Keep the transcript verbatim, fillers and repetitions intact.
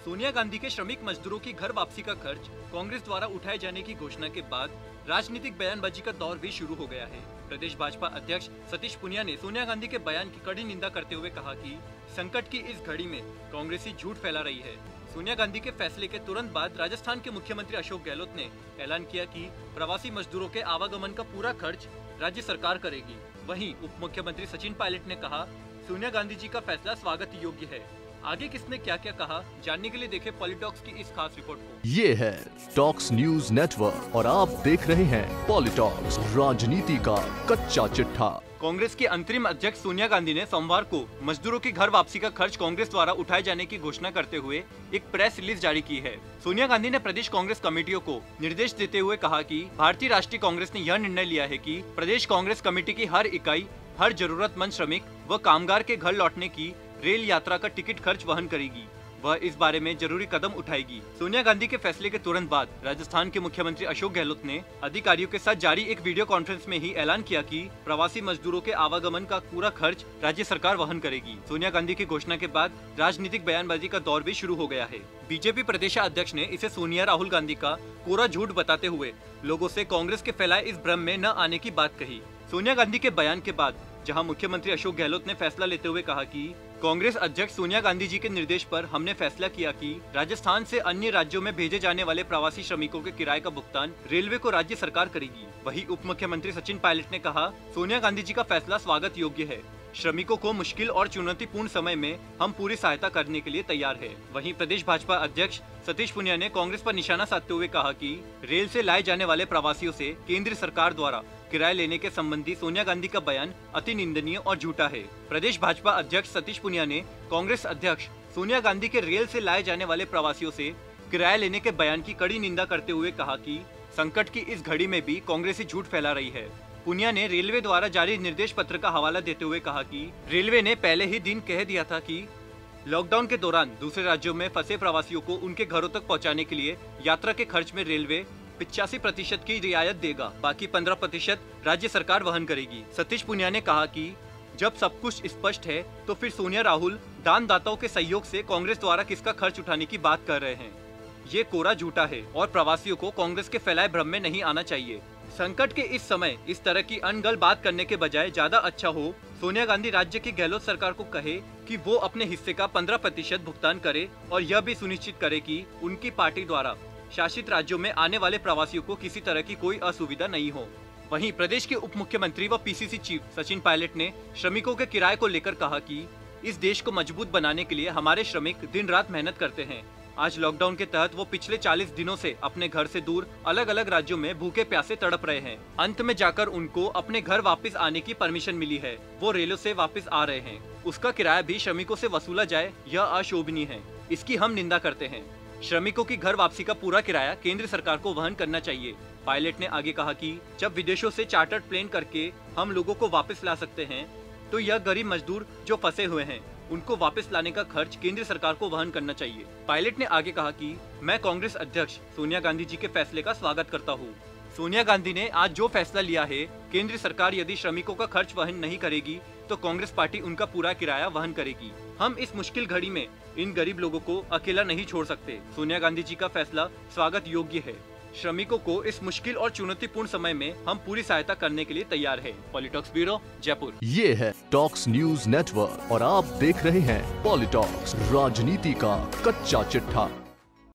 सोनिया गांधी के श्रमिक मजदूरों की घर वापसी का खर्च कांग्रेस द्वारा उठाए जाने की घोषणा के बाद राजनीतिक बयानबाजी का दौर भी शुरू हो गया है। प्रदेश भाजपा अध्यक्ष सतीश पूनिया ने सोनिया गांधी के बयान की कड़ी निंदा करते हुए कहा कि संकट की इस घड़ी में कांग्रेसी झूठ फैला रही है। सोनिया गांधी के फैसले के तुरंत बाद राजस्थान के मुख्यमंत्री अशोक गहलोत ने ऐलान किया कि प्रवासी मजदूरों के आवागमन का पूरा खर्च राज्य सरकार करेगी। वहीं उप मुख्यमंत्री सचिन पायलट ने कहा, सोनिया गांधी जी का फैसला स्वागत योग्य है। आगे किसने क्या क्या कहा, जानने के लिए देखें पॉलिटॉक्स की इस खास रिपोर्ट को। ये है टॉक्स न्यूज नेटवर्क और आप देख रहे हैं पॉलिटॉक्स, राजनीति का कच्चा चिट्ठा। कांग्रेस की अंतरिम अध्यक्ष सोनिया गांधी ने सोमवार को मजदूरों की घर वापसी का खर्च कांग्रेस द्वारा उठाए जाने की घोषणा करते हुए एक प्रेस रिलीज जारी की है। सोनिया गांधी ने प्रदेश कांग्रेस कमेटियों को निर्देश देते हुए कहा कि भारतीय राष्ट्रीय कांग्रेस ने यह निर्णय लिया है कि प्रदेश कांग्रेस कमेटी की हर इकाई हर जरूरतमंद श्रमिक व कामगार के घर लौटने की रेल यात्रा का टिकट खर्च वहन करेगी। वह इस बारे में जरूरी कदम उठाएगी। सोनिया गांधी के फैसले के तुरंत बाद राजस्थान के मुख्यमंत्री अशोक गहलोत ने अधिकारियों के साथ जारी एक वीडियो कॉन्फ्रेंस में ही ऐलान किया कि प्रवासी मजदूरों के आवागमन का पूरा खर्च राज्य सरकार वहन करेगी। सोनिया गांधी की घोषणा के बाद राजनीतिक बयानबाजी का दौर भी शुरू हो गया है। बीजेपी प्रदेशाध्यक्ष ने इसे सोनिया राहुल गांधी का कोरा झूठ बताते हुए लोगों से कांग्रेस के फैलाए इस भ्रम में न आने की बात कही। सोनिया गांधी के बयान के बाद जहां मुख्यमंत्री अशोक गहलोत ने फैसला लेते हुए कहा कि कांग्रेस अध्यक्ष सोनिया गांधी जी के निर्देश पर हमने फैसला किया कि राजस्थान से अन्य राज्यों में भेजे जाने वाले प्रवासी श्रमिकों के किराए का भुगतान रेलवे को राज्य सरकार करेगी। वहीं उप मुख्यमंत्री सचिन पायलट ने कहा, सोनिया गांधी जी का फैसला स्वागत योग्य है। श्रमिकों को मुश्किल और चुनौतीपूर्ण समय में हम पूरी सहायता करने के लिए तैयार है। वहीं प्रदेश भाजपा अध्यक्ष सतीश पूनिया ने कांग्रेस पर निशाना साधते हुए कहा कि रेल से लाए जाने वाले प्रवासियों से केंद्र सरकार द्वारा किराए लेने के संबंधी सोनिया गांधी का बयान अति निंदनीय और झूठा है। प्रदेश भाजपा अध्यक्ष सतीश पूनिया ने कांग्रेस अध्यक्ष सोनिया गांधी के रेल से लाए जाने वाले प्रवासियों से किराया लेने के बयान की कड़ी निंदा करते हुए कहा कि संकट की इस घड़ी में भी कांग्रेसी झूठ फैला रही है। पूनिया ने रेलवे द्वारा जारी निर्देश पत्र का हवाला देते हुए कहा कि रेलवे ने पहले ही दिन कह दिया था कि लॉकडाउन के दौरान दूसरे राज्यों में फंसे प्रवासियों को उनके घरों तक पहुंचाने के लिए यात्रा के खर्च में रेलवे पिचासी प्रतिशत की रियायत देगा, बाकी पंद्रह प्रतिशत राज्य सरकार वहन करेगी। सतीश पूनिया ने कहा कि जब सब कुछ स्पष्ट है तो फिर सोनिया राहुल दानदाताओं के सहयोग से कांग्रेस द्वारा किसका खर्च उठाने की बात कर रहे हैं। ये कोरा झूठा है और प्रवासियों को कांग्रेस के फैलाए भ्रम में नहीं आना चाहिए। संकट के इस समय इस तरह की अनगढ़ बात करने के बजाय ज्यादा अच्छा हो सोनिया गांधी राज्य की गहलोत सरकार को कहे कि वो अपने हिस्से का पंद्रह प्रतिशत भुगतान करे और यह भी सुनिश्चित करे कि उनकी पार्टी द्वारा शासित राज्यों में आने वाले प्रवासियों को किसी तरह की कोई असुविधा नहीं हो। वहीं प्रदेश के उप मुख्यमंत्री व पीसीसी चीफ सचिन पायलट ने श्रमिकों के किराए को लेकर कहा कि इस देश को मजबूत बनाने के लिए हमारे श्रमिक दिन रात मेहनत करते हैं। आज लॉकडाउन के तहत वो पिछले चालीस दिनों से अपने घर से दूर अलग अलग राज्यों में भूखे प्यासे तड़प रहे हैं। अंत में जाकर उनको अपने घर वापस आने की परमिशन मिली है। वो रेलों से वापस आ रहे हैं। उसका किराया भी श्रमिकों से वसूला जाए, यह अशोभनीय है। इसकी हम निंदा करते हैं। श्रमिकों की घर वापसी का पूरा किराया केंद्र सरकार को वहन करना चाहिए। पायलट ने आगे कहा कि जब विदेशों से चार्टर्ड प्लेन करके हम लोगों को वापस ला सकते हैं तो यह गरीब मजदूर जो फंसे हुए हैं उनको वापस लाने का खर्च केंद्र सरकार को वहन करना चाहिए। पायलट ने आगे कहा कि मैं कांग्रेस अध्यक्ष सोनिया गांधी जी के फैसले का स्वागत करता हूँ। सोनिया गांधी ने आज जो फैसला लिया है, केंद्र सरकार यदि श्रमिकों का खर्च वहन नहीं करेगी तो कांग्रेस पार्टी उनका पूरा किराया वहन करेगी। हम इस मुश्किल घड़ी में इन गरीब लोगों को अकेला नहीं छोड़ सकते। सोनिया गांधी जी का फैसला स्वागत योग्य है। श्रमिकों को इस मुश्किल और चुनौतीपूर्ण समय में हम पूरी सहायता करने के लिए तैयार है। पॉलिटॉक्स ब्यूरो, जयपुर। ये है टॉक्स न्यूज नेटवर्क और आप देख रहे हैं पॉलिटॉक्स, राजनीति का कच्चा चिट्ठा।